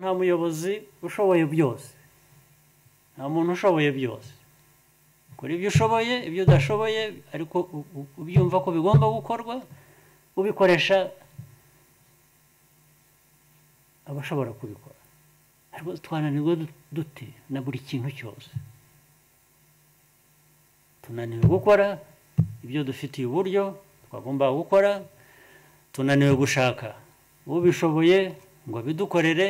nta muyobozi ushoboye byose, nta muntu ushoboye byose. Kora ibyo ushoboye, ibyo udashoboye ariko ubyumva ko bigomba gukorwa, ubikoresha abashobora kubikora. Ariko twananirwa dute na buri kintu cyose. Tunaniwe gukora ibyo dufitiye uburyo twagomba gukora, tunaniwe gushaka ubishoboye ngo bidukorere.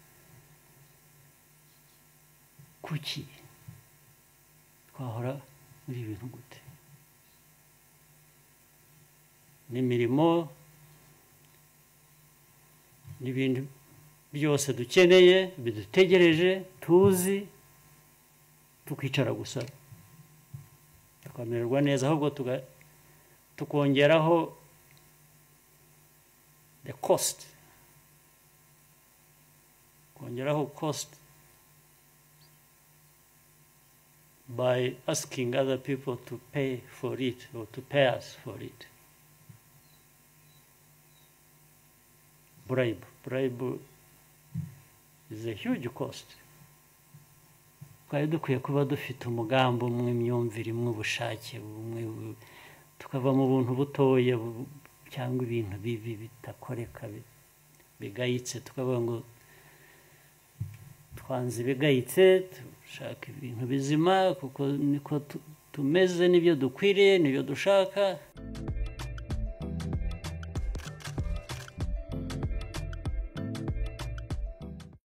Kuki twahora muri ibintu gute? N'imirimo n'ibindi byose dukeneye bidutegereje tuzi, tukicara gusa tukamererwa neza, ahubwo tukongeraho the cost, kongeraho cost by asking other people to pay for it or to pay us for it. Bribe is a huge cost. Twari dukwiye kuba dufite umugambi umwe, imyumvire imwe, ubushake bumwe, tukava mu buntu butoya cyangwa ibintu bibi bitakoreka bigayitse, tukavuga ngo twanze ibigayitse, dushaka ibintu bizima kuko niko tumeze, nibyo dukwiriye, nibyo dushaka.